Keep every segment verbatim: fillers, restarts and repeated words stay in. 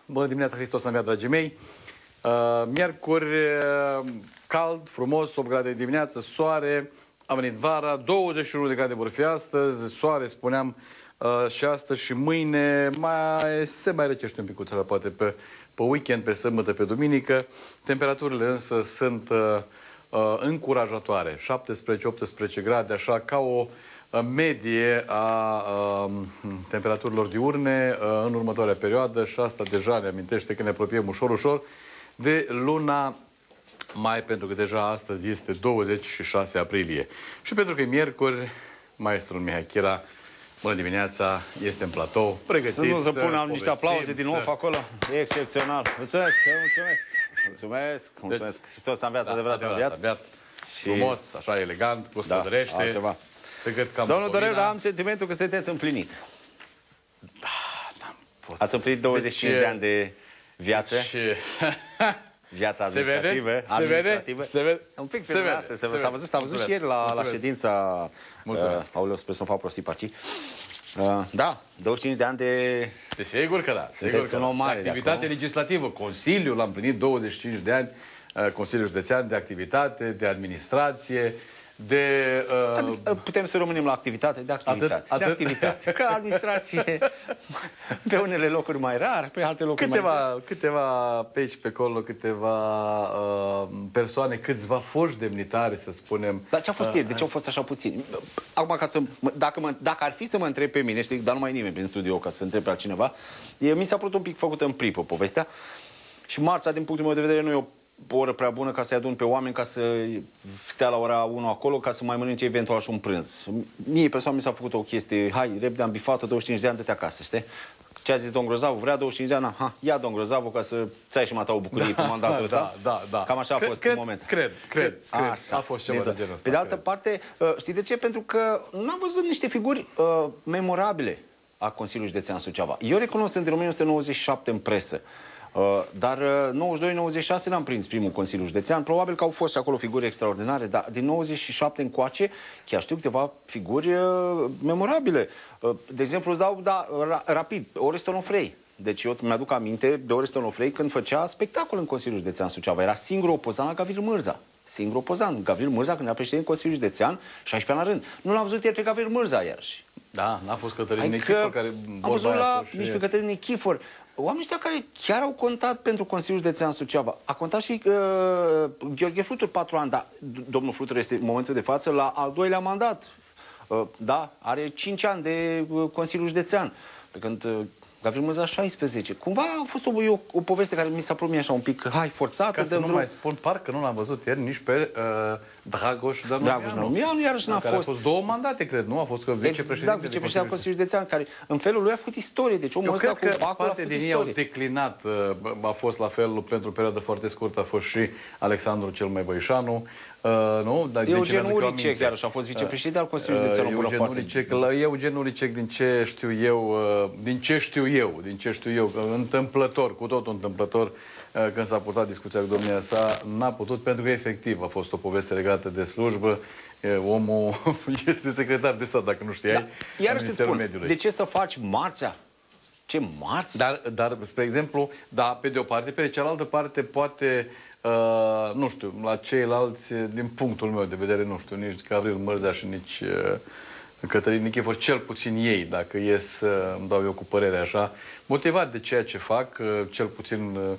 Bună dimineața, Hristos să-mi ia, dragii mei. Uh, miercuri, uh, cald, frumos, opt grade dimineață, soare, a venit vara, douăzeci și unu de grade vor fi astăzi, soare, spuneam, uh, și astăzi și mâine, mai, se mai răcește un picuț, poate pe, pe weekend, pe sâmbătă, pe duminică. Temperaturile însă sunt uh, uh, încurajatoare, șaptesprezece optsprezece grade, așa ca o medie a uh, temperaturilor diurne uh, în următoarea perioadă și asta deja ne amintește că ne apropiem ușor, ușor de luna mai, pentru că deja astăzi este douăzeci și șase aprilie. Și pentru că e miercuri, maestrul Mihai Chira, bună dimineața, este în platou, pregătiți. Să nu se pună, am niște aplauze din nou acolo. E excepțional. Mulțumesc, mulțumesc. Mulțumesc, mulțumesc. Deci, Hristos a înviat, adevărat, a înviat. Adevărat. Și frumos, așa elegant, gospodărește. Da, altceva. Domnul Dorel, dar am sentimentul că sunteți împlinit. Da, n-am pot. Ați împlinit douăzeci și cinci de ani de viață. Ce? Viața administrativă. Se vede? administrativă. Se vede? Un pic pe asta. S-a văzut, s-a văzut și ieri la, la ședința uh, Auleu, sper să-mi fac prostii parcii. Uh, da, douăzeci și cinci de ani de... De sigur că da. Sigur că un om mare de activitate de legislativă. Consiliul a împlinit douăzeci și cinci de ani. Uh, Consiliul Județean de activitate, de administrație, de... Uh... Adică putem să rămânem la activitate, de activitate. Atât, atât. De activitate. Ca administrație, pe unele locuri mai rar, pe alte locuri câteva, mai des. Câteva pe aici, pe acolo, câteva uh, persoane, câțiva foști demnitari, să spunem. Dar ce a fost uh, ieri? De ce au fost așa puțini? Acum, ca să, dacă, mă, dacă ar fi să mă întreb pe mine, știi, dar nu mai e nimeni prin studio ca să întreb pe altcineva, e, mi s-a părut un pic făcută în pripă povestea și marța, din punctul meu de vedere, nu e o o oră prea bună ca să-i adun pe oameni, ca să stea la ora unu acolo, ca să mai mănânce eventual și un prânz. Mie personal mi s-a făcut o chestie, hai, repede, am bifat-o, douăzeci și cinci de ani, dă-te acasă, știi? Ce a zis domn Grozavu? Vrea douăzeci și cinci de ani? Ha, ia domn Grozavu ca să-ți ai și mata o bucurie da, pe mandatul ăsta. Da, da, da. Cam așa a fost cred, în moment. Cred, cred, cred. Așa. A fost ceva de genul ăsta. Pe de altă parte, știi de ce? Pentru că n-am văzut niște figuri uh, memorabile a Consiliului Județean Suceava. Eu recunosc în o mie nouă sute nouăzeci și șapte în presă. Uh, dar uh, nouăzeci și doi nouăzeci și șase n-am prins primul Consiliu Județean. Probabil că au fost și acolo figuri extraordinare, dar din nouăzeci și șapte încoace chiar știu câteva figuri uh, memorabile. Uh, de exemplu, îți dau da, ra rapid, Oreston Ofrei. Deci eu mi-aduc aminte de Oreston Ofrei când făcea spectacol în Consiliul Județean Suceava. Era singur opozant la Gavril Mârza. Singur opozant. Gavril Mârza, când era președinte în Consiliul Județean, șaisprezece ani la rând. Nu l-am văzut ieri pe Gavril Mârza iarăși. Da, n-a fost Cătălin Nichifor care... Am văzut la nici pe Cătălin Nichifor. Oamenii ăștia care chiar au contat pentru Consiliul Județean Suceava. A contat și uh, Gheorghe Flutur, patru ani, dar domnul Flutur este în momentul de față la al doilea mandat. Uh, da, are cinci ani de uh, Consiliul Județean. Pe când uh, Gavril Mârza șaisprezece. Cumva a fost o, o, o poveste care mi s-a părut așa un pic, hai, forțată. Ca să nu mai spun, parcă nu l-am văzut ieri nici pe uh, Dragoș Dănumianu. Dragoș Dănumianu, iarăși n-a fost. A fost două mandate, cred, nu? A fost vicepreședinte. Exact, vicepreședinte al Consiliului Județean, care în felul lui a făcut istorie. Deci omul ăsta cu bacul a făcut din ei istorie. au declinat, a fost la fel pentru o perioadă foarte scurtă, a fost și Alexandru cel mai Băișanu. Uh, nu? Dar Eugen Uricec, iarăși, a fost vicepreședinte al Consiliului Județean. Uh, Eugen Uricec, Eugen Uricec, din ce știu eu, uh, din ce știu eu, din ce știu eu, întâmplător, cu totul întâmplător, uh, când s-a purtat discuția cu domnia sa, n-a putut, pentru că efectiv a fost o poveste legată de slujbă. Omul este secretar de stat, dacă nu știai. Da. Iarăși îți spun, mediului. De ce să faci marțea? Ce marți? Dar, dar, spre exemplu, da, pe de o parte, pe de cealaltă parte, poate, uh, nu știu, la ceilalți, din punctul meu de vedere, nu știu, nici Gavril Mârza și nici uh, Cătălin Nichifor, cel puțin ei, dacă ies, uh, îmi dau eu cu părere așa, motivat de ceea ce fac, uh, cel puțin... Uh,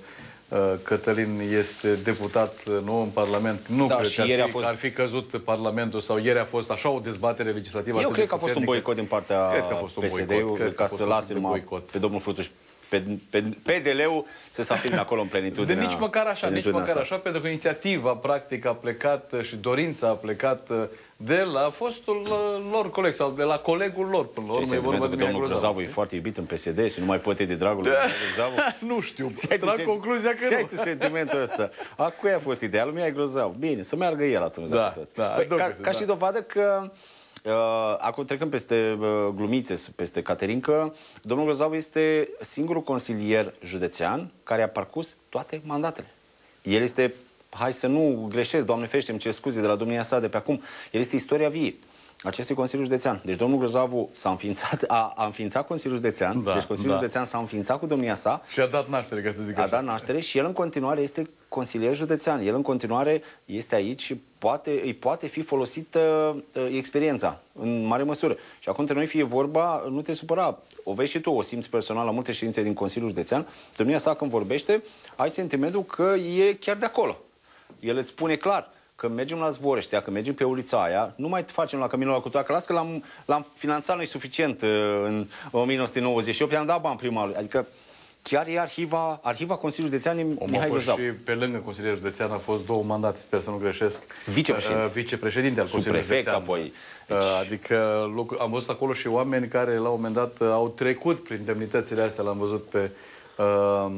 Cătălin este deputat nou în Parlament. Nu da, cred și că ar ieri fi, a fost... ar fi căzut Parlamentul sau ieri a fost așa o dezbatere legislativă. Eu cred că a fost un boicot din partea P S D-ului ca să lase numai pe domnul Frutuș pe, pe, P D L-ul să se afirme acolo în plenitudine. Nici măcar așa, nici măcar așa, pentru că inițiativa practic a plecat și dorința a plecat de la fostul lor coleg sau de la colegul lor. Până la urmă e vorba de domnul Grozavu e foarte iubit în P S D și nu mai poate de dragul lui Grozavu. Nu știu, trag concluzia că nu. Ce ai tu sentimentul ăsta? A cui a fost ideea? Lui Mihai Grozavu. Bine, să meargă el atunci. Da, da, ca și dovadă că Uh, acum trecând peste uh, glumițe, peste Caterinca, domnul Grozavu este singurul consilier județean care a parcurs toate mandatele. El este, hai să nu greșesc, Doamne ferește, îmi cer scuze de la domnia sa de pe acum, el este istoria vie. acestui Consiliu Județean. Deci domnul Grozavu s-a înființat, a, a înființat Consiliul Județean, da, deci Consiliul da. Județean s-a înființat cu domnia sa. Și a dat naștere, ca să zic A așa. dat naștere și el în continuare este consilier județean. El în continuare este aici și poate, îi poate fi folosită uh, experiența în mare măsură. Și acum între noi fie vorba, nu te supăra. O vezi și tu, o simți personal la multe ședințe din Consiliul Județean. Domnia sa când vorbește, ai sentimentul că e chiar de acolo. El îți spune clar că mergem la Zvoreștea, că mergem pe ulița aia, nu mai facem la Căminul la Cultura, că las că l-am, l-am finanțat noi suficient uh, în o mie nouă sute nouăzeci și opt, i-am dat bani prima. Adică chiar e arhiva, arhiva Consiliului Județean Mihai Grozavu. Și pe lângă Consilierul Județean a fost două mandate, sper să nu greșesc. Vicepreședinte. Uh, vicepreședinte al Consiliului Subprefect Județean. apoi. Uh, adică lucru, am văzut acolo și oameni care la un moment dat uh, au trecut prin demnitățile astea. L-am văzut pe... Uh,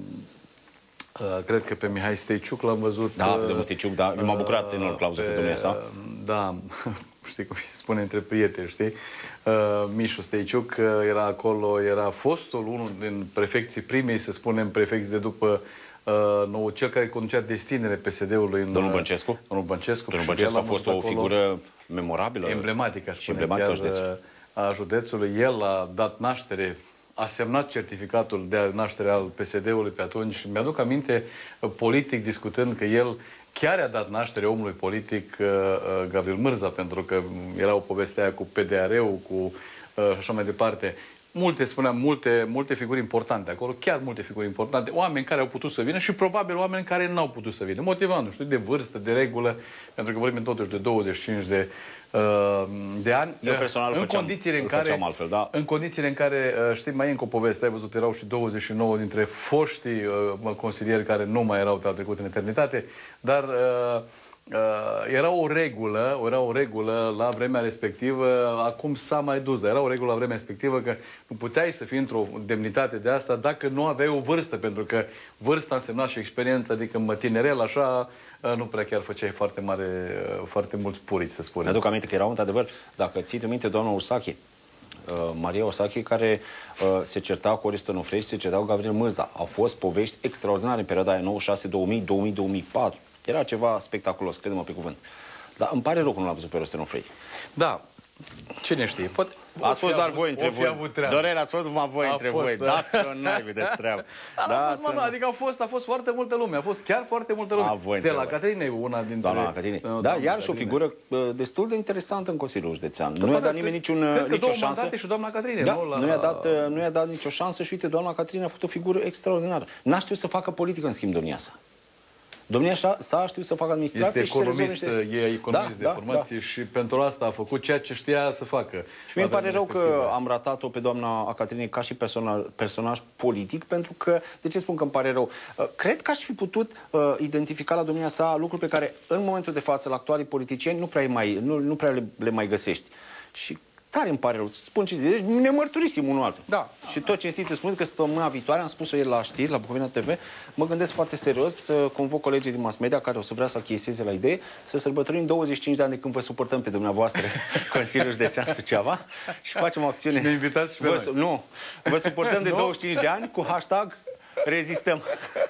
Uh, cred că pe Mihai Steiciuc l-am văzut. Da, pe uh, domnul Steiciuc, da. Eu m-am bucurat enorm că l-am văzut pe domnia sa. Da, știi cum se spune între prieteni, știi? Uh, Mișu Steiciuc uh, era acolo, era fostul, unul din prefecții primei, să spunem, prefecți de după uh, nou, cel care conducea destinele P S D-ului. În, domnul Băncescu? Domnul Băncescu. Domnul Băncescu a fost o acolo, figură memorabilă. Emblematică, aș și spune, emblematică chiar, județului. a județului. El a dat naștere, a semnat certificatul de naștere al P S D-ului pe atunci și mi-aduc aminte, politic, discutând că el chiar a dat naștere omului politic Gabriel Mârza, pentru că era o poveste aia cu P D R-ul, cu așa mai departe. Multe, spuneam, multe, multe figuri importante acolo, chiar multe figuri importante, oameni care au putut să vină și probabil oameni care n-au putut să vină, motivând, nu știu, de vârstă, de regulă, pentru că vorbim totuși de douăzeci și cinci de, uh, de ani. Eu personal în făceam, condițiile în care, altfel, da. În condițiile în care, uh, știi, mai e încă o poveste, ai văzut, erau și douăzeci și nouă dintre foștii uh, consilieri care nu mai erau, au trecut în eternitate, dar... Uh, Uh, era o regulă, era o regulă la vremea respectivă, acum s-a mai dus, dar era o regulă la vremea respectivă că nu puteai să fii într-o demnitate de asta dacă nu aveai o vârstă, pentru că vârsta însemna și experiență, adică în tinerel, așa, uh, nu prea chiar făceai foarte mare, uh, foarte mulți purici, să spunem. Mi-aduc aminte că erau, într-adevăr, dacă ții minte, doamna Ursache, uh, Maria Ursache, care uh, se certa cu Orestes Onofrei și se certa cu Gabriel Mârza. Au fost povești extraordinare în perioada aia, nouăzeci și șase două mii, două mii două mii patru. Era ceva spectaculos, crede-mă pe cuvânt. Dar îmi pare rău că nu l-am văzut pe Orestes Onofrei. Da. Cine știe? Poate... Ați fost doar voi între voi. Dorel, ați fost numai voi între voi. Dați-o naibii de treabă. Adică a fost, a fost foarte multă lume. A fost chiar foarte multă lume. Stella Caterina e una dintre... Doamna Caterina. Da, iarăși o figură destul de interesantă în Consiliul Județean. Nu i-a dat nimeni nicio șansă. Și doamna Caterina. Da, nu i-a dat, nu i-a dat nicio șansă și uite, doamna Caterina a făcut o figură extraordinară. N-a știut să facă politică, în schimb, domnia sa. Domnia sa a știut să facă administrație este și economist, să rezolve niște... e economist da, de formație da, da. Și pentru asta a făcut ceea ce știa să facă. Și mie îmi pare rău că am ratat-o pe doamna Caterinei ca și personaj, personaj politic, pentru că, de ce spun că îmi pare rău? Cred că aș fi putut uh, identifica la domnia sa lucruri pe care în momentul de față, la actualii politicieni, nu prea, mai, nu, nu prea le, le mai găsești. Și tare îmi pare rău. Spun ce zic. Deci ne mărturisim unul altul. Da. Și tot cinstit îți spun că săptămâna viitoare, am spus-o ieri la știri, la Bucovina T V, mă gândesc foarte serios să convoc colegii din mass media care o să vrea să achieseze la idee, să sărbătorim douăzeci și cinci de ani de când vă suportăm pe dumneavoastră Consiliul Județean Suceava și facem o acțiune. Și ne invitați și pe vă, noi. Nu. Vă suportăm de douăzeci și cinci de ani cu hashtag rezistăm.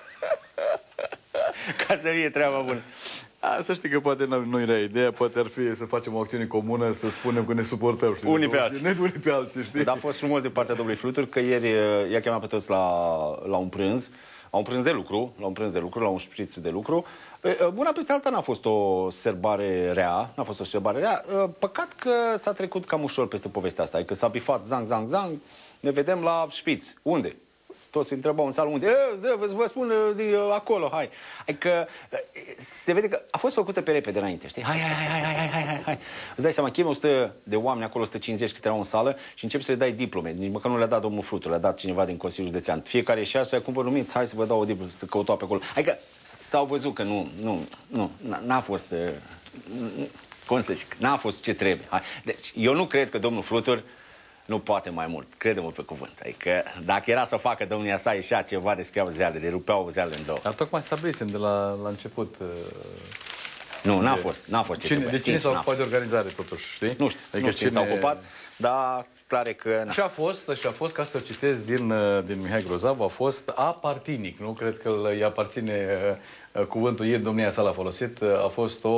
Ca să fie treaba bună. A, să știi că poate nu era ideea, poate ar fi să facem o acțiune comună, să spunem că ne suportăm. Știi, unii pe alții. Ne unii pe alții, știi? Dar a fost frumos de partea domnului Flutur că ieri i-a chemat pe toți la, la un prânz, la un prânz de lucru, la un prânz de lucru, la un șpriț de lucru. Una peste alta n-a fost o serbare rea, n-a fost o serbare rea. Păcat că s-a trecut cam ușor peste povestea asta, adică s-a bifat zang, zang, zang, ne vedem la șpriț. Unde? Toți îi întrebau în sală unde. Da, vă, vă spun de acolo, hai. Adică se vede că a fost făcută pe repede înainte, știi? Hai, hai, hai, hai, hai, hai, hai, hai. Îți dai seama, chemi o sută de oameni acolo, o sută cincizeci câte erau în sală și începi să le dai diplome. Nici măcar nu le-a dat domnul Flutur, le-a dat cineva din Consiliul Județean. Fiecare ieșea să cum vă numiți, hai să vă dau o diplomă, să căutau pe acolo. Adică s-au văzut că nu, nu, nu, n-a fost, cum să zic, n-a fost ce trebuie. Hai. Deci eu nu cred că domnul Flutur nu poate mai mult, crede-mă pe cuvânt. Adică dacă era să facă domnia sa, ieșea ceva, deschiau zeale, de rupeau zeale în două. Dar tocmai stabilisem de la, la început. Uh, nu, n-a fost, n-a fost ce cine, trebuia. De cine s-a ocupat de organizare, totuși, știi? Nu știu, adică nu știu cine s-a ocupat, dar clar e că... Și a fost, și a fost, ca să citesc din, din Mihai Grozavu, a fost apartinic, nu? Cred că îi aparține uh, cuvântul, ieri domnia sa l-a folosit, uh, a fost o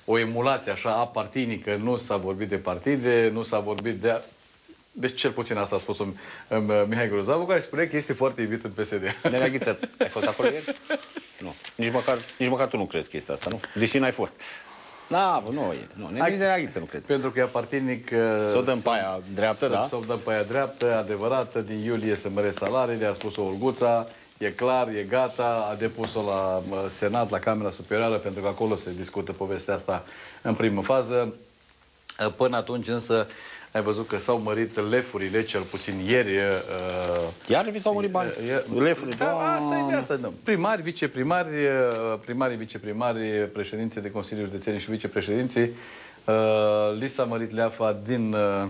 o emulație așa apartinică, nu s-a vorbit de partide, nu s-a vorbit de... Deci cel puțin asta a spus um, um, Mihai Grozavu, care spune că este foarte iubit în P S D. Nenea Ghiță, ai fost acolo ieri? Nu. Nici măcar, nici măcar tu nu crezi chestia asta, nu? Deși n-ai fost. Da, nu, e. Nu, nici Nenea Ghiță nu cred. Pentru că e apartinic... Să o dăm pe aia dreaptă, da? Să o dăm pe aia dreaptă, adevărată, din iulie se măresc salariile, a spus-o Olguța, e clar, e gata, a depus-o la Senat, la Camera Superioară, pentru că acolo se discută povestea asta în primă fază. Până atunci însă ai văzut că s-au mărit lefurile, cel puțin ieri. Uh, Iar vi s-au mărit bani? Lefurile, da, asta e viața. Da. Primari, viceprimari, primari, viceprimari, președinții de Consilii Județeni și vicepreședinții, uh, li s-a mărit leafa din uh,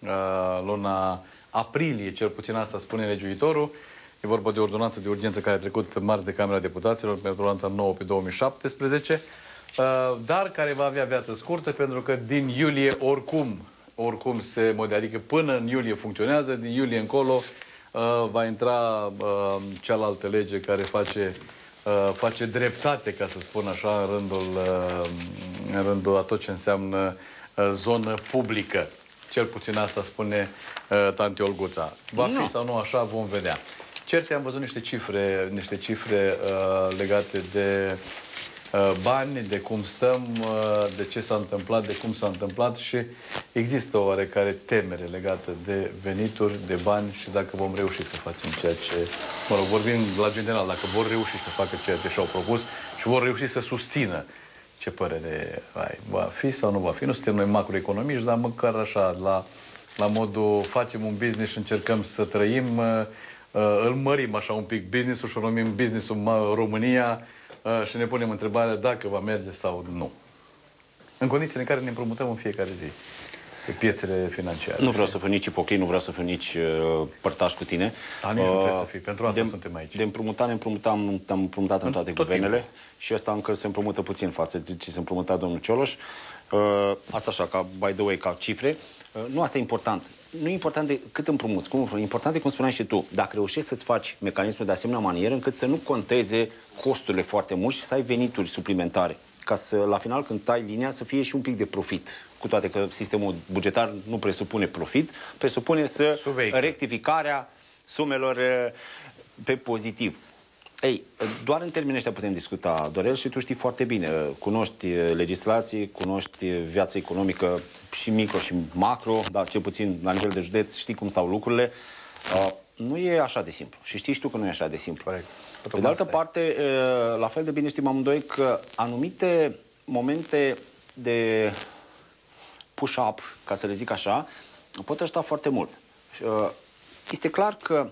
luna aprilie, cel puțin asta spune legiuitorul. E vorba de ordonanță de urgență care a trecut marți de Camera Deputaților, pe ordonanța nouă pe două mii șaptesprezece, uh, dar care va avea viață scurtă, pentru că din iulie oricum oricum se modifică, adică până în iulie funcționează, din iulie încolo uh, va intra uh, cealaltă lege care face, uh, face dreptate, ca să spun așa, în rândul, uh, în rândul a tot ce înseamnă uh, zonă publică. Cel puțin asta spune uh, tanti Olguța. Va fi no. sau nu așa, vom vedea. Cert, am văzut niște cifre, niște cifre uh, legate de uh, bani, de cum stăm, uh, de ce s-a întâmplat, de cum s-a întâmplat și există o oarecare temere legată de venituri, de bani și dacă vom reuși să facem ceea ce... Mă rog, vorbim la general, dacă vor reuși să facă ceea ce și-au propus și vor reuși să susțină. Ce părere ai? Va fi sau nu va fi? Nu suntem noi macroeconomiști, dar măcar așa, la, la modul facem un business și încercăm să trăim, uh, uh, îl mărim așa un pic business-ul și o numim business-ul România uh, și ne punem întrebarea dacă va merge sau nu. În condițiile în care ne împrumutăm în fiecare zi pe piețele financiare. Nu vreau să fiu nici ipocrit, nu vreau să fiu nici uh, părtaș cu tine. A, nici uh, nu trebuie să fii, pentru asta de, suntem aici. De împrumutat ne împrumutam, am împrumutat în toate tot guvernele timpul. Și ăsta încă se împrumută puțin față de ce se împrumuta domnul Cioloș. Uh, asta așa, ca by the way, ca cifre. Uh, nu asta e important. Nu e important de cât împrumuți, cum împrumuți. Important e, cum spuneai și tu, dacă reușești să-ți faci mecanismul de asemenea manieră încât să nu conteze costurile foarte mult și să ai venituri suplimentare. Ca să, la final, când tai linia, să fie și un pic de profit. Cu toate că sistemul bugetar nu presupune profit, presupune să Suveică. rectificarea sumelor pe pozitiv. Ei, doar în termenii ăștia putem discuta, Dorel, și tu știi foarte bine. Cunoști legislații, cunoști viața economică și micro și macro, dar cel puțin la nivel de județ știi cum stau lucrurile. Uh, nu e așa de simplu. Și știi și tu că nu e așa de simplu. Corect. Pe de altă parte, uh, la fel de bine știm amândoi că anumite momente de push-up, ca să le zic așa, pot ajuta foarte mult. Uh, este clar că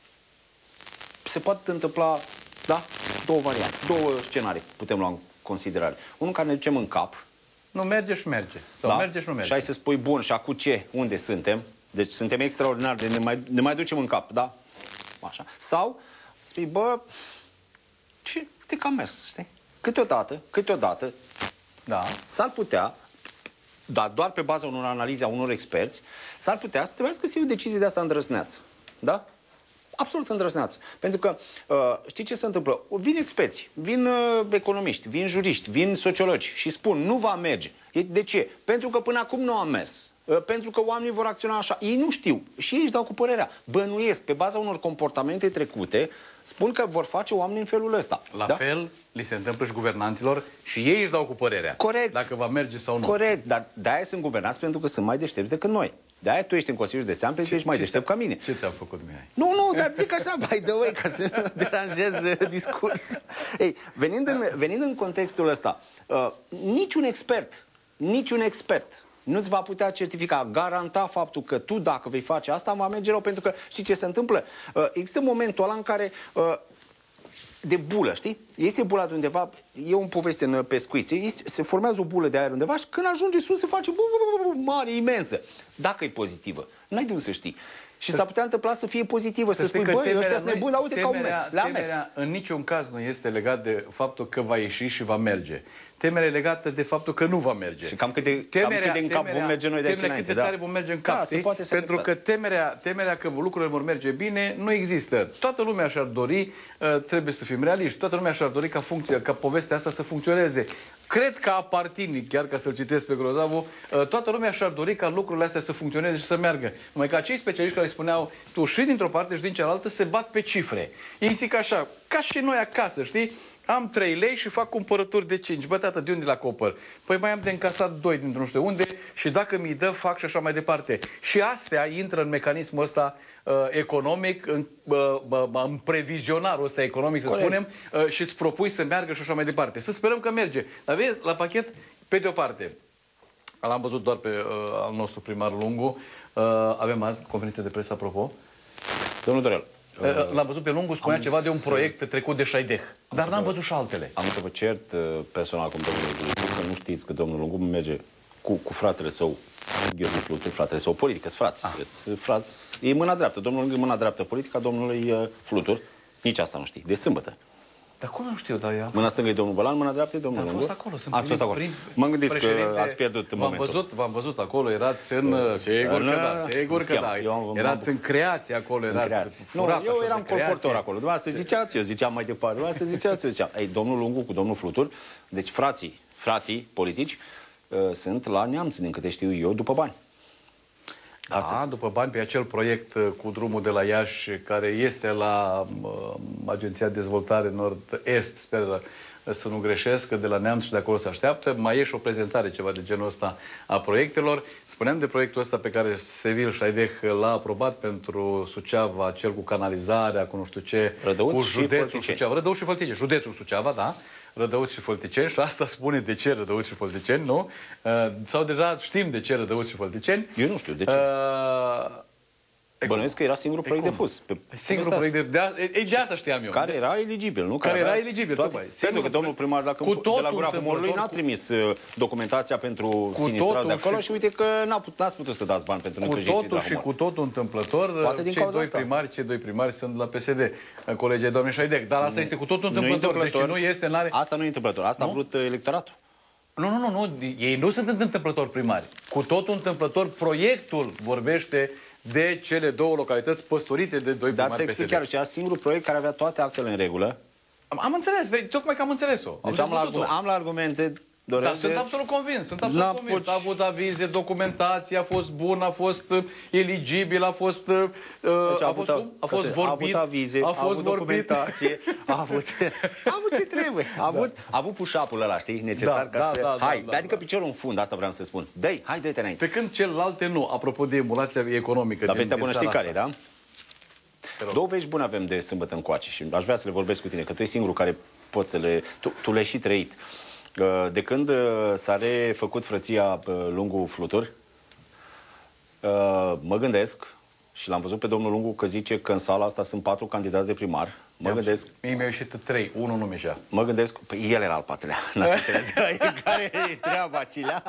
se poate întâmpla, da, două variante, două scenarii putem lua în considerare. Unul care ne ducem în cap. Nu merge și merge. Sau da? merge și nu merge. Și hai să spui, bun, și acum ce? Unde suntem? Deci suntem extraordinar de ne mai, ne mai ducem în cap, da? Așa. Sau spui, bă, și uite că am mers, știi? Câteodată, câteodată, da, s-ar putea, dar doar pe baza unor analize a unor experți, s-ar putea să trebuiască să iei o decizie de asta îndrăzneață. Da? Absolut îndrăzneață. Pentru că, uh, știi ce se întâmplă? Vin experți, vin uh, economiști, vin juriști, vin sociologi și spun, nu va merge. De ce? Pentru că până acum nu a mers. Uh, pentru că oamenii vor acționa așa. Ei nu știu. Și ei își dau cu părerea. Bănuiesc, pe baza unor comportamente trecute, spun că vor face oamenii în felul ăsta. La da? fel li se întâmplă și guvernanților și ei își dau cu părerea. Corect. Dacă va merge sau nu. Corect, dar de-aia sunt guvernați pentru că sunt mai deștepți decât noi. De-aia tu ești în Consiliul Județean pentru că ești mai deștept ca mine. Ce ți-am făcut, Mihai? Nu, nu, dar zic așa, by the way, ca să nu deranjez discursul. Ei, venind în, venind în contextul ăsta, uh, niciun expert, niciun expert nu-ți va putea certifica, garanta faptul că tu, dacă vei face asta, va merge rău, pentru că știi ce se întâmplă? Uh, există momentul ăla în care... Uh, de bulă, știi? Iese bula de undeva, e un poveste în pescuit, se formează o bulă de aer undeva și când ajunge sus se face bu, bu, bu, bu, mare, imensă. Dacă e pozitivă, n-ai de unde să știi. Și s-ar putea întâmpla să fie pozitivă, să, să spui, băi, ăștia sunt nebuni, dar uite că au mers, le-a mers. În niciun caz nu este legat de faptul că va ieși și va merge. Temerea legată de faptul că nu va merge. Și cam cât de, temerea, cam cât de în cap temerea, vom merge noi de aici înainte. Da? Cât de tare vom merge în cap, da, se poate să pentru că temerea, temerea că lucrurile vor merge bine nu există. Toată lumea și-ar dori, uh, trebuie să fim realiști, toată lumea și-ar dori ca, funcție, ca povestea asta să funcționeze. cred că apartin, chiar ca să-l citesc pe Grozavu, toată lumea și-ar dori ca lucrurile astea să funcționeze și să meargă. Numai că acei specialiști care spuneau, tu și dintr-o parte și din cealaltă se bat pe cifre. Ei zic așa, ca și noi acasă, știi? Am trei lei și fac cumpărături de cinci. Bă, tată, de unde la copăr? Păi mai am de încasat doi dintr-un știu unde și dacă mi-i dă, fac și așa mai departe. Și astea intră în mecanismul ăsta uh, economic, în, uh, uh, în previzionarul ăsta economic, să Corect. spunem, uh, și îți propui să meargă și așa mai departe. Să sperăm că merge. Dar vezi, la pachet, pe de o parte, l-am văzut doar pe uh, al nostru primar Lungu. Uh, avem azi conferință de presă, apropo. Domnul Dorel. L-am văzut pe Lungu, spunea am ceva de un proiect trecut de Șaideh. Dar n-am văzut și altele. Am să vă cert personal cu domnul Lungu, că nu știți că domnul Lungu merge cu, cu fratele său, Gheorghe Flutur, fratele său politic, sunt frați. Ah. frați. E mâna dreaptă. Domnul Lungu e mâna dreaptă politica domnului Flutur. Nici asta nu știi. De sâmbătă. Dar cum nu știu, dar ea... Mâna stângă e domnul Bălan, mâna dreaptă e domnul Lungu. Am fost acolo, sunt ați fost acolo. M-am gândit că ați pierdut momentul. V-am văzut, v-am văzut acolo, erați în... Sigur că da, sigur că da. Erați în creație acolo, erați furat. Eu eram colportor acolo. Dumneavoastră ziceați, eu ziceam mai departe. Dumneavoastră ziceați, eu ziceam. Ei, domnul Lungu cu domnul Flutur, deci frații, frații politici, sunt la Neamț, din câte știu eu, după bani. Da, după bani pe acel proiect cu drumul de la Iași, care este la uh, Agenția de Dezvoltare Nord-Est, sper să nu greșesc, că de la Neamț și de acolo se așteaptă. Mai e și o prezentare, ceva de genul ăsta, a proiectelor. Spuneam de proiectul ăsta pe care Sevil Șaideh l-a aprobat pentru Suceava, cel cu canalizarea, cu nu știu ce, Rădăuț cu județul Fălticeni. Suceava. Rădăuț și Fălticeni. Județul Suceava, da. Rădăuți și Fălticeni, și asta spune de ce Rădăuți și Fălticeni, nu? Uh, sau deja știm de ce Rădăuți și Fălticeni. Eu nu știu de ce. Uh, Bănuiesc că era singurul proiect de fus. Pe singurul proiect de, de, de, de asta știam eu. Care era eligibil, nu? Care, care era eligibil, toate, tocmai. Pentru că domnul primar la Câmp, de la Gura Humorului n-a trimis documentația pentru sinistrați de acolo și, și uite că n-ați putut să dați bani pentru necăjiții de la și cu totul întâmplător, poate din cei doi asta. primari, cei doi primari sunt la P S D, colegii doamnei Șaideh. Dar asta este cu totul întâmplător. Deci nu este, n-are... Asta nu e întâmplător. Asta nu? a vrut electoratul. Nu, nu, nu, nu. Ei nu sunt întâmplător primari. Cu totul întâmplător, proiectul vorbește de cele două localități păstorite de doi primari P S D. Dar ți explic chiar, era singurul proiect care avea toate actele în regulă. Am, am înțeles, tocmai că am înțeles-o. Deci am, am, la, am la argumente... Dar sunt absolut convins, sunt absolut convins. A avut avize, documentație, a fost bun, a fost uh, eligibil, a fost... Uh, deci a, a avut, fost, cum? A fost vorbit, a avut avize, a, a fost avut documentație, a avut, a avut ce trebuie. A avut, da. a avut push-up-ul ăla, știi, necesar da, ca da, să... Da, hai, da, adică da. piciorul în fund, asta vreau să spun. Dă-i, hai, dă-te înainte. Pe când celelalte nu, apropo de emulația economică. Dar vestea bună știi care, da? Două vești bune avem de sâmbătă încoace și aș vrea să le vorbesc cu tine, că tu ești singurul care poți să le... Tu, tu le-ai și trăit. De când s-a refăcut frăția Lungu Flutur, mă gândesc, și l-am văzut pe domnul Lungu că zice că în sala asta sunt patru candidați de primar. Mă gândesc... Mie mi-au ieșit trei, unul nu mergea. Mă gândesc... Păi el era al patrulea, n-ați înțeles? Care e treaba, Cilea?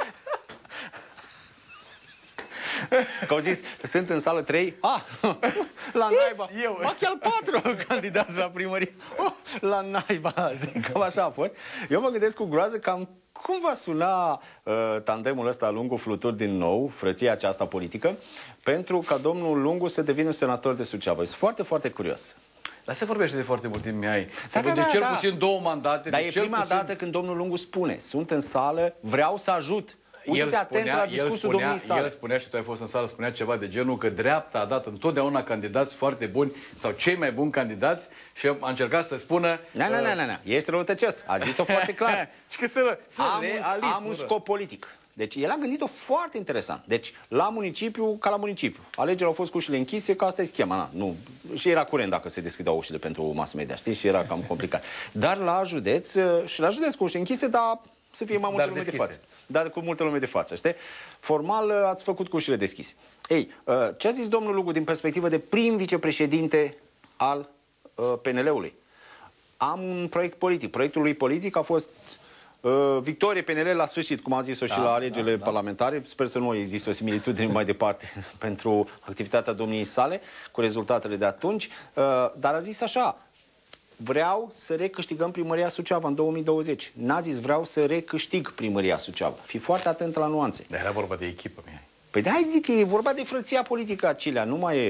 Că au zis, sunt în sală trei, ah, la naiba, eu. Ba chiar patru candidați la primărie, oh, la naiba, cam așa a fost. Eu mă gândesc cu groază cam cum va suna uh, tandemul ăsta Lungu Flutur din nou, frăția aceasta politică, pentru ca domnul Lungu să devină senator de Suceava. Sunt foarte, foarte curios. Dar se vorbește de foarte mult timp, Mihai. Da, da, de da, cel da. puțin două mandate. Dar de e cel prima puțin... dată când domnul Lungu spune, sunt în sală, vreau să ajut. Uite-te atent la discursul domniei sale. El spunea, și tu ai fost în sală, spunea ceva de genul că dreapta a dat întotdeauna candidați foarte buni sau cei mai buni candidați și a încercat să spună... Nu, nu, nu, nu, ești răutăcios. A zis-o foarte clar. Și că să, să am, un, am un scop politic. Deci el a gândit-o foarte interesant. Deci la municipiu, ca la municipiu. Alegerile au fost cu ușile închise, că asta e schema. Na, nu. Și era curent dacă se deschideau ușile pentru mass media, știi? Și era cam complicat. Dar la județ, și la județ cu ușile închise, dar să fie mai multă lume de față. Dar cu multă lume de față, știi? Formal ați făcut cu ușile deschise. Ei, ce a zis domnul Lungu din perspectivă de prim vicepreședinte al P N L-ului? Am un proiect politic. Proiectul lui politic a fost uh, victorie P N L la sfârșit, cum am zis-o da, și la alegerile da, da. parlamentare. Sper să nu există o similitudine mai departe pentru activitatea domniei sale cu rezultatele de atunci. Uh, dar a zis așa: vreau să recâștigăm primăria Suceava în două mii douăzeci. N-a zis vreau să recâștig primăria Suceava. Fii foarte atent la nuanțe. Dar era vorba de echipă, Mihai. Păi de-aia zic că e vorba de frăția politică a Cilea, nu mai e...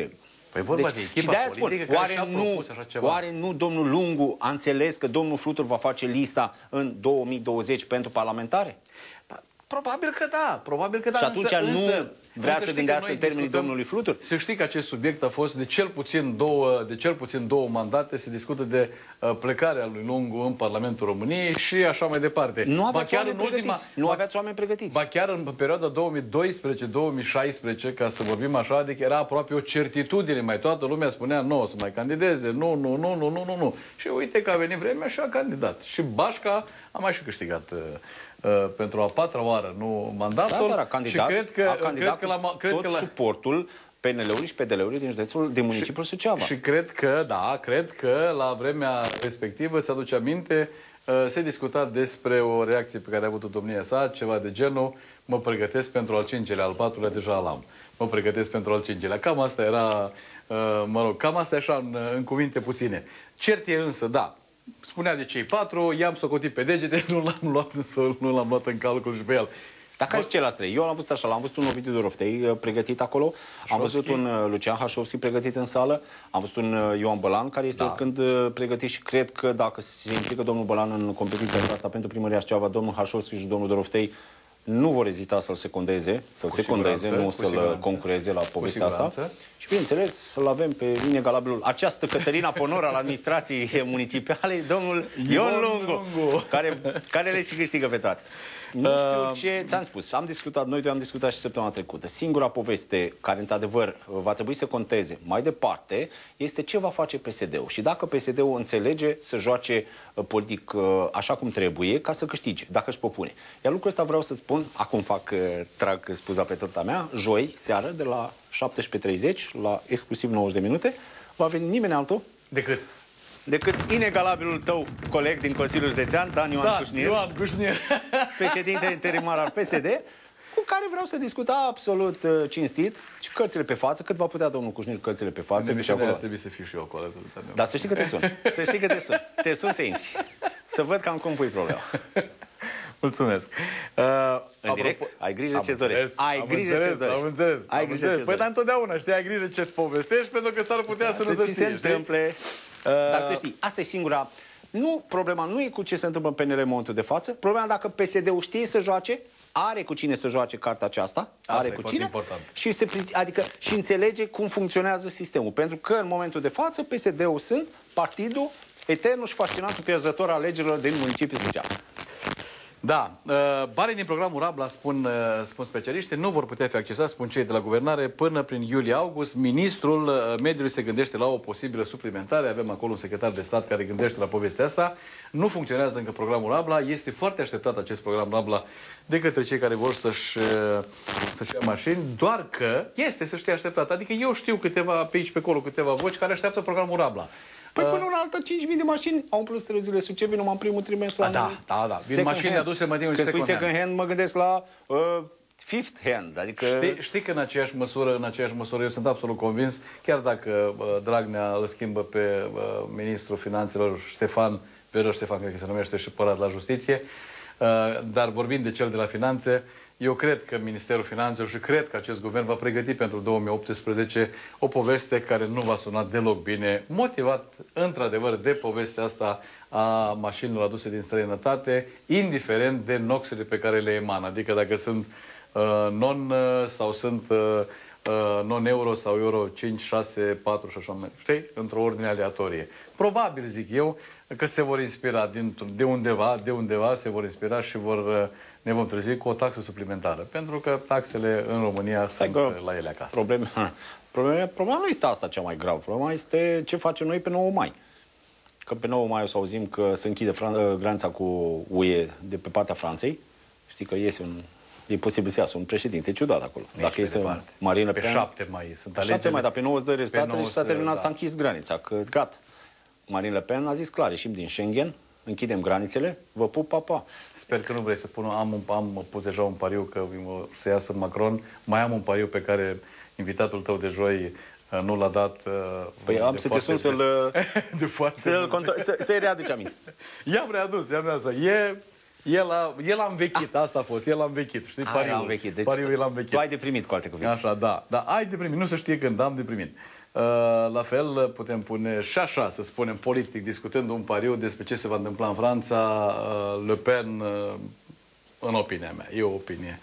Păi vorba deci, de echipa și de-aia spun, politică care oare și-a nu, propus așa ceva. oare nu domnul Lungu a înțeles că domnul Flutur va face lista în două mii douăzeci pentru parlamentare? Probabil că da, probabil că da. Și atunci însă, nu însă, vrea însă să știi gândească că în noi termenii discutăm- domnului Flutur? Să știi că acest subiect a fost de cel puțin două, de cel puțin două mandate, se discută de uh, plecarea lui Lungu în Parlamentul României și așa mai departe. Nu Ba aveți chiar oameni în ultima- pregătiți. Nu ba- aveți oameni pregătiți. Ba chiar în perioada două mii doisprezece două mii șaisprezece, ca să vorbim așa, adică era aproape o certitudine, mai toată lumea spunea nu o să mai candideze, nu, nu, nu, nu, nu, nu, nu. Și uite că a venit vremea și a candidat. Și Bașca a mai și câștigat uh, uh, pentru a patra oară, nu mandatul. Da, dar a candidat, și cred că, a candidat cred că la, cu cred tot că la, suportul P N L-ului și P D L-ului din județul, din municipiul Suceava. Și cred că, da, cred că la vremea respectivă, ți-aduce aminte, uh, se discuta despre o reacție pe care a avut-o domnia sa, ceva de genul, mă pregătesc pentru al cincelea, al patrulea deja l-am. Mă pregătesc pentru al cincelea. Cam asta era, uh, mă rog, cam asta e așa în, în cuvinte puține. Cert e însă, da, spunea de cei patru, i-am socotit pe degete, nu l-am luat, nu l-am luat în calcul și pe el. Dar care sunt ceilalți trei? Eu l-am văzut așa, l-am văzut un Ovidiu Doroftei uh, pregătit acolo, am văzut un uh, Lucian Hașovski pregătit în sală, am văzut un uh, Ioan Bălan, care este Da. oricând uh, pregătit și cred că dacă se implică domnul Bălan în competiția asta pentru primăria Suceava, domnul Hașovski și domnul Doroftei nu vor ezita să-l secundeze, să-l Cu secundeze, siguranță, nu cu să-l siguranță. concureze la povestea asta. siguranță. Și bineînțeles, să-l avem pe inegalabilul, această Cătălina Ponor al administrației municipale, domnul Ion Ion Lungu, Lungu. care, care le și câștigă pe toate. Nu știu ce ți-am spus. Am discutat, noi doi am discutat și săptămâna trecută. Singura poveste care, într-adevăr, va trebui să conteze mai departe este ce va face P S D-ul. Și dacă P S D-ul înțelege să joace uh, politic uh, așa cum trebuie, ca să câștige, dacă își propune. Iar lucrul ăsta vreau să spun, acum fac, uh, trag spuza pe torta mea, joi, seară, de la șaptesprezece treizeci, la exclusiv nouăzeci de minute, va veni nimeni altul Decât decât inegalabilul tău coleg din Consiliul Județean, Dan Ioan da, Cușnir, Ioan Cușnir. președinte interimar al P S D, cu care vreau să discut absolut uh, cinstit și cărțile pe față, cât va putea domnul Cușnir cărțile pe față. Și acolo. Trebuie să fiu și eu acolo. Dar să știi că te sun. Să știi că te sun. Te sun să intri. Să văd cam cum pui problema. Mulțumesc. Uh, În direct? Ai grijă am ce-ți dorești. înțeles, Ai am grijă înțeles, ce-ți dorești. Am înțeles. Ai am grijă înțeles. ce-ți Păi, dar dorești. întotdeauna știi, ai grijă ce-ți povestești, pentru că s-ar putea să nu Să se ți se știe, știi? întâmple. Dar să știi, asta e singura... Nu, problema nu e cu ce se întâmplă în P N L în momentul de față. Problema dacă P S D-ul știe să joace, are cu cine să joace cartea aceasta, Asta are e cu foarte cine, important. și, se, pri- adică, și înțelege cum funcționează sistemul. Pentru că în momentul de față P S D-ul sunt partidul eternul și fascinantul pierzător al alegerilor din municipiul Suceava. Da, uh, banii din programul Rabla, spun, uh, spun specialiștii, nu vor putea fi accesați, spun cei de la guvernare, până prin iulie-august. Ministrul uh, Mediului se gândește la o posibilă suplimentare. Avem acolo un secretar de stat care gândește la povestea asta. Nu funcționează încă programul Rabla. Este foarte așteptat acest program Rabla de către cei care vor să-și uh, să-și ia mașini, doar că este să știe așteptat. Adică eu știu câteva pe aici, pe acolo, câteva voci care așteaptă programul Rabla. Păi până una altă cinci mii de mașini au umplut străzile Suceavei numai în primul trimestru A, da, anului. da, da. Vin Second mașini hand. aduse mai din Când spui second hand. second hand, mă gândesc la uh, fifth hand. Adică... Știi, știi că în aceeași măsură, în aceeași măsură, eu sunt absolut convins, chiar dacă uh, Dragnea îl schimbă pe uh, ministrul finanțelor Ștefan, Vedor Ștefan, cred că se numește, și părat la justiție, uh, dar vorbind de cel de la finanțe, eu cred că Ministerul Finanțelor și cred că acest guvern va pregăti pentru două mii optsprezece o poveste care nu va suna deloc bine, motivat într-adevăr de povestea asta a mașinilor aduse din străinătate, indiferent de noxele pe care le emană. Adică dacă sunt uh, non uh, sau sunt uh, uh, non-euro sau euro cinci, șase, patru și așa mai, știi? Într-o ordine aleatorie. Probabil, zic eu, că se vor inspira din, de undeva, de undeva se vor inspira și vor, uh, ne vom trezi cu o taxă suplimentară. Pentru că taxele în România sunt la ele acasă. Problema, problema, problema nu este asta cea mai gravă. Problema este ce facem noi pe nouă mai. Că pe nouă mai o să auzim că se închide Fran- granița cu U E de pe partea Franței. Știi că iese un... E posibil să iasă un președinte ciudat acolo. Nici Dacă pe iese departe. Marine Le Pe Pen... șapte mai sunt Pe alegeri. șapte mai, dar pe nouă îți dă rezultatele nouă și s-a terminat, da. s-a închis granița. Că gata. Marine Le Pen a zis clar, ieșim din Schengen, închidem granițele, vă pup, pa, pa. Sper că nu vrei să pun... Am, un- am pus deja un pariu că o să iasă Macron. Mai am un pariu pe care invitatul tău de joi uh, nu l-a dat. uh, Păi de am să te foarte- sun să-l... de foarte Să-l mult. conto- să- să-i readuci aminte. I-am readus, i-am readus. E, el, a, el a învechit, asta a fost, el a învechit, știi, Ai, pariul. am învechit. Deci Pariul el a învechit. tu ai deprimit, cu alte cuvinte. Așa, da. Da, ai deprimit, nu se știe când, am deprimit. La fel putem pune și așa, să spunem, politic, discutând un pariu despre ce se va întâmpla în Franța, Le Pen, în opinia mea, e o opinie,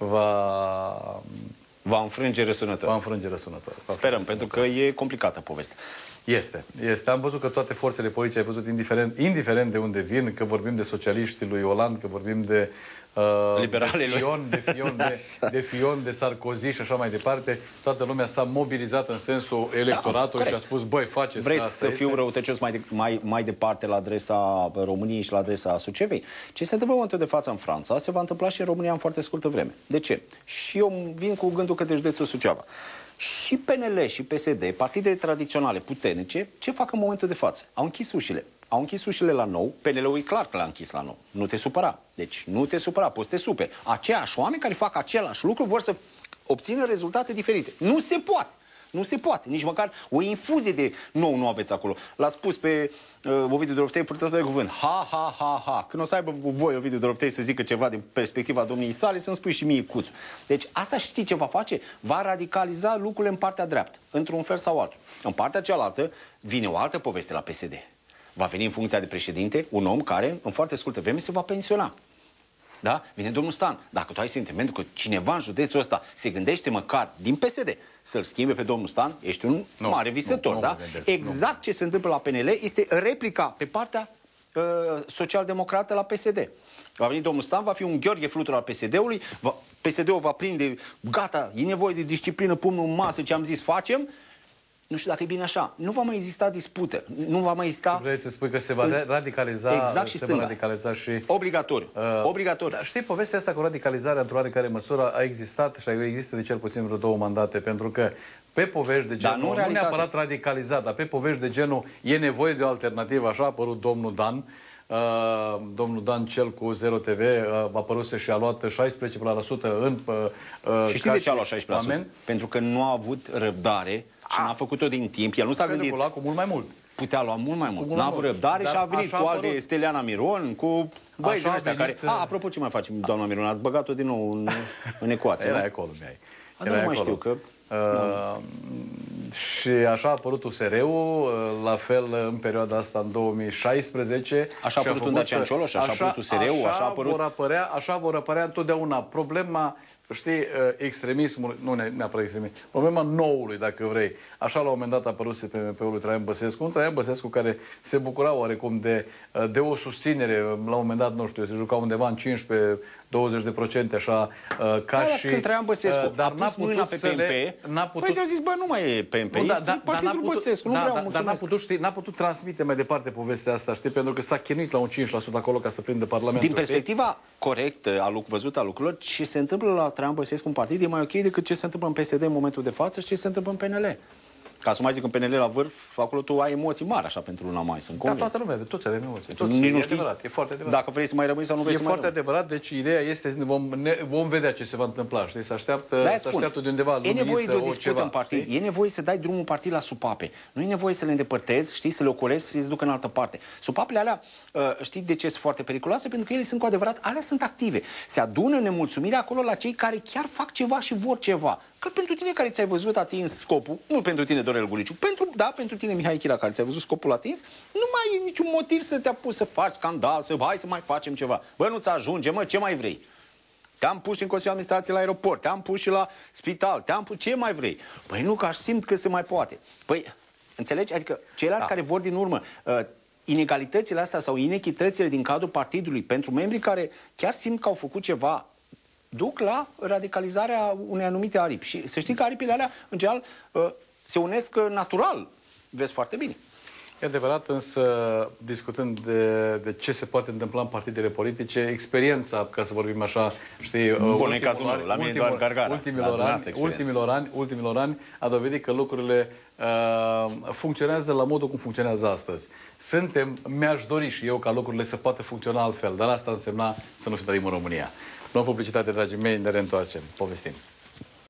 va... Va înfrânge răsunător. Va înfrânge răsunător. Sperăm, pentru că e complicată povestea. Este, este. Am văzut că toate forțele politice, ai văzut, indiferent, indiferent de unde vin, că vorbim de socialiștii lui Hollande, că vorbim de uh, liberalele de Fion, de, Fion, de, de Fion, de Sarkozy și așa mai departe, toată lumea s-a mobilizat în sensul electoratului da, și a spus, băi, faceți Vrei asta să este. fiu răutăcios mai, de, mai, mai departe la adresa României și la adresa Sucevei? Ce se întâmplă în momentul de față în Franța, se va întâmpla și în România în foarte scurtă vreme. De ce? Și eu vin cu gândul către județul Suceava. Și P N L și P S D, partidele tradiționale puternice, ce fac în momentul de față? Au închis ușile. Au închis ușile la nou. P N L-ul e clar că l-a închis la nou. Nu te supăra. Deci nu te supăra, poți să te superi. Aceiași oameni care fac același lucru vor să obțină rezultate diferite. Nu se poate. Nu se poate. Nici măcar o infuzie de nou nu aveți acolo. L-ați spus pe uh, Ovidiu Doroftei, purtător de cuvânt. Ha, ha, ha, ha. Când o să aibă voi Ovidiu Doroftei să zică ceva din perspectiva domniei sale, să-mi spui și mie Cuțu. Deci asta știi ce va face? Va radicaliza lucrurile în partea dreaptă, într-un fel sau altul. În partea cealaltă vine o altă poveste la P S D. Va veni în funcția de președinte un om care, în foarte scurtă vreme, se va pensiona. Da? Vine domnul Stan. Dacă tu ai sentimentul că cineva în județul ăsta se gândește măcar din P S D să-l schimbe pe domnul Stan, ești un nu, mare visător, nu, da? Nu exact nu. Ce se întâmplă la P N L este replica pe partea uh, social-democrată la P S D. Va veni domnul Stan, va fi un Gheorghe Flutur al P S D-ului, P S D-ul va prinde, gata, e nevoie de disciplină, pumnul în masă, ce am zis, facem. Nu știu dacă e bine așa. Nu va mai exista dispută. Nu va mai exista... Vrei să spui că se va în... radicaliza... Exact și se va radicaliza și... Obligatoriu. Uh, Obligatoriu. Dar știi, povestea asta cu radicalizarea într-o oarecare măsură a existat și există de cel puțin vreo două mandate, pentru că pe povești de genul, nu, nu neapărat radicalizat, dar pe povești de genul e nevoie de o alternativă, așa a apărut domnul Dan, Uh, domnul Dan Cel cu Zero T V uh, a apărut și a luat șaisprezece la sută în uh, și știi de ce a luat șaisprezece la sută? Pentru că nu a avut răbdare și n-a făcut-o din timp. El nu s-a gândit. Pentru că cu mult mai mult. Putea lua mult mai mult. N-a avut răbdare și a venit cu al de Steliana Miron, cu băi din ăștia care... A, apropo, ce mai facem, doamna Miron? Ați băgat-o din nou în, în ecuație. Era acolo, mi-ai. Nu mai știu că... Uh, și așa a apărut U S R-ul, uh, la fel în perioada asta, în două mii șaisprezece. Așa a apărut un Dacian Cioloș, așa, așa a apărut U S R-ul, așa, așa a apărut... Vor apărea, așa vor apărea întotdeauna. Problema, știi, extremismul, nu neapărat extremism, problema noului, dacă vrei. Așa la un moment dat a apărut pe M P-ul lui Traian Băsescu, un Traian Băsescu care se bucura oarecum de, de o susținere, la un moment dat, nu știu, se juca undeva în cincisprezece douăzeci de procente, așa, ca da, și... Când Traian Băsescu dar a pus mâna pe P M P, păi ți-au zis, bă, nu mai e P M P, nu, da, da, Partidul Băsescu, nu da, vreau, da, mulțumesc. Dar n-a putut, știi, n-a putut transmite mai departe povestea asta, știi, pentru că s-a chinuit la un cinci la sută acolo ca să prindă Parlamentul. Din perspectiva corectă, a văzută a lucrurilor, ce se întâmplă la Traian Băsescu în partid e mai ok decât ce se întâmplă în P S D în momentul de față și ce se întâmplă în P N L. Ca să mai zic, în P N L la vârf, acolo tu ai emoții mari, așa, pentru luna mai, sunt convins. Da, toată lumea, toți avem emoții. Toți, nici nu e știi adevărat, e foarte adevărat. Dacă vrei să mai rămâi sau nu vrei e să mai rămâi. E foarte adevărat, deci ideea este, vom, ne, vom vedea ce se va întâmpla, știi, se așteaptă, da, se așteaptă de undeva e nevoie de o dispută ceva, în partid, știi? E nevoie să dai drumul partid la supape. Nu e nevoie să le îndepărtezi, știi, să le ocolezi, să le ducă în altă parte. Supapele alea, știi de ce sunt foarte periculoase? Pentru că ele sunt cu adevărat, alea sunt active. Se adună nemulțumirea acolo la cei care chiar fac ceva și vor ceva. Că pentru tine care ți-ai văzut atins scopul, nu pentru tine Dorel Guliciu, pentru, da, pentru tine Mihai Chira care ți-ai văzut scopul atins, nu mai e niciun motiv să te apuci să faci scandal, să hai să mai facem ceva. Bă, nu-ți ajunge, mă, ce mai vrei? Te-am pus și în Consiliul Administrației la aeroport, te-am pus și la spital, te-am pus, ce mai vrei? Păi nu, că aș simt că se mai poate. Păi, înțelegi? Adică ceilalți da. care vor din urmă, uh, inegalitățile astea sau inechitățile din cadrul partidului pentru membrii care chiar simt că au făcut ceva, duc la radicalizarea unei anumite aripi. Și să știi că aripile alea, în general, se unesc natural. Vezi foarte bine. E adevărat, însă, discutând de, de ce se poate întâmpla în partidele politice, experiența, ca să vorbim așa, știi, Bun, în cazul meu, la mine doar Gargara. Ultimilor ani, ultimilor ani, ultimilor ani a dovedit că lucrurile uh, funcționează la modul cum funcționează astăzi. Suntem, mi-aș dori și eu ca lucrurile să poată funcționa altfel, dar asta însemna să nu trăim în România. Luăm publicitate, dragii mei, ne reîntoarcem. Povestim.